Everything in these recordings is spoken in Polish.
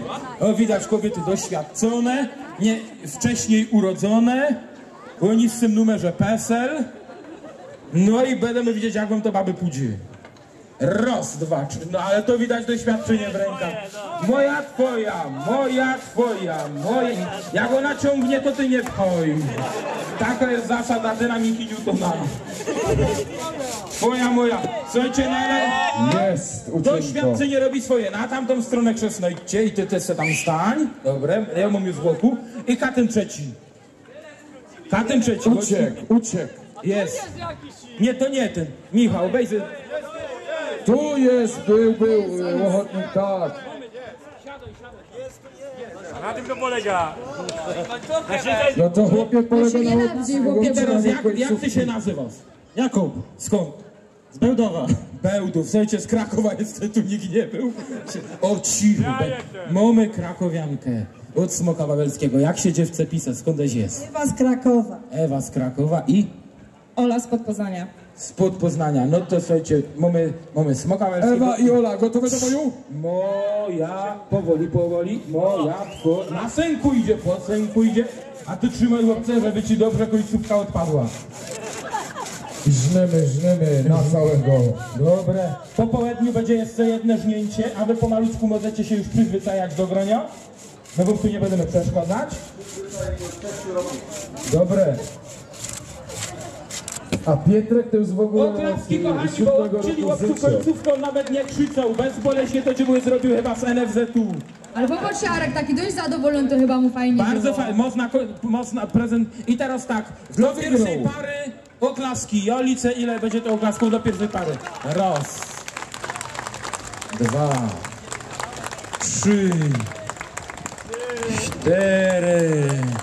O, widać kobiety doświadczone, nie wcześniej urodzone, oni w tym numerze PESEL. No i będziemy widzieć, jak wam to baby pójdzie. Raz, dwa, trzy, no ale to widać doświadczenie w rękach. Moja, twoja, moja, twoja, moja. Jak ona ciągnie, to ty nie wchodź. Taka jest zasada dynamiki Newtona. Twoja, moja. Słuchajcie, no ale doświadczenie robi swoje. Na tamtą stronę krzesno idźcie i ty też se tam stań. Dobre, ja mam już z boku. I katyn trzeci. Katyn trzeci. Uciekł. Jest. Nie, to nie ten. Michał, obejrzyj. Tu jest, był ochotnik, tak. Na tym to polega. No to chłopie polega na ochotniku. I teraz jak ty się nazywasz? Jakub. Skąd? Z Bełdowa. Bełdów, słuchajcie, z Krakowa jeszcze tu nikt nie był. O cicho, mamy krakowiankę od Smoka Wawelskiego. Jak się dziewczę pisze, skądś jest? Ewa z Krakowa. Ewa z Krakowa i? Ola spod Poznania. Spod Poznania. No to słuchajcie, mamy Smoka Wawelskiego. Ewa i Ola, gotowe do boju? Moja, powoli, moja, na sęku idzie, po sęku idzie. A ty trzymaj łapce, żeby ci dobrze końcówka odpadła. Żnemy na całego. Dobre. Po południu będzie jeszcze jedno żnięcie, a wy pomalutku możecie się już przyzwyczajać do grania. No bo tu nie będziemy przeszkadzać. Dobre. A Pietrek to już w ogóle Oklaski, kochani, bo czyli łapcu końcówką nawet nie krzyczał. Bezboleśnie to dziś zrobił chyba z NFZ-u. Albo Kociarek, taki dość zadowolony, to chyba mu fajnie Bardzo było. fajnie, mocna prezent. I teraz tak, do pierwszej pary oklaski. Jolice, ile będzie to oklasków do pierwszej pary? Raz, dwa, trzy, cztery,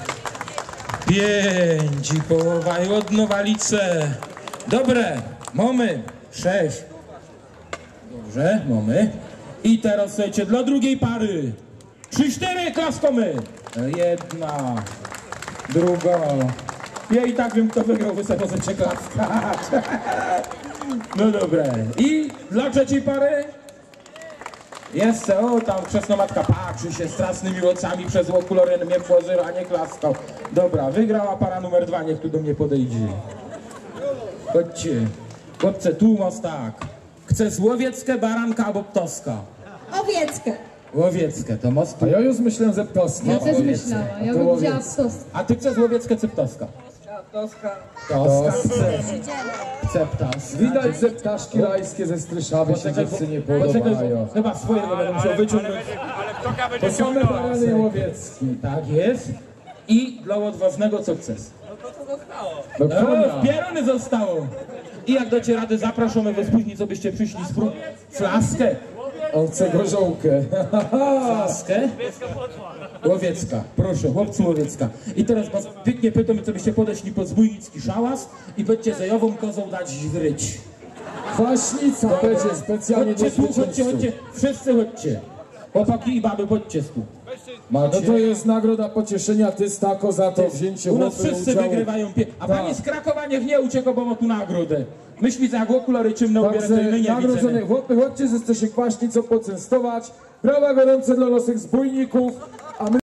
pięć i połowa i od nowalice. Dobre, mamy, sześć. Dobrze, mamy. I teraz słuchajcie, dla drugiej pary. 3-4 klaskomy. Jedna, druga. Ja i tak wiem, kto wygrał, wy sobie możecie klaskać. No dobre. I dla trzeciej pary? Jeszcze, o tam krzesnomatka patrzy się strasznymi ocami przez okulary, mnie włożyła, nie klaskał. Dobra, wygrała para numer 2, niech tu do mnie podejdzie. Chodźcie. Chłopcze, tu masz tak. Chcesz łowieckę, baranka albo ptoska? Owieckę. Łowieckę, to masz tu. A ja już myślałem, że ptoski. Ja też myślałam, ja bym widziała ptos. A ty chcesz łowieckę czy ptoska? Ptoska. Ptoska chce ptoska. Widać, że ptaszki rajskie ze Stryszawy się dziewcy nie podobają. Chyba swojego będę musiał wyciągnąć. Ale ktoka To będzie same ciągnął. barany łowieckie. Tak jest. I dla odważnego co chcesz? Do No, konia. pierony zostało. I jak dacie radę, zapraszamy was później, co byście przyszli z flaskę. On chce gorzołkę. Flaskę. Łowiecka, proszę, chłopcu łowiecka. I teraz was pięknie pytam, co byście podeszli pod zbójnicki szałas i będziecie zajową kozą dać wryć. Kwaśnica będzie specjalnie do Chodźcie tu, zwycięzców. chodźcie, wszyscy chodźcie. Chłopaki i baby, chodźcie tu. No to jest nagroda pocieszenia Tystako za to wzięcie U nas chłopy wszyscy udziału. wygrywają. A Tak. pani z Krakowa niech nie ucieka, bo ma tu nagrodę. Myśli, że jak okulary czymne ubiera, to Także my nie nagrodzone widzimy. chłopy, chodźcie, że chcecie kwaśnicą poczęstować. Brawa gorące dla naszych zbójników.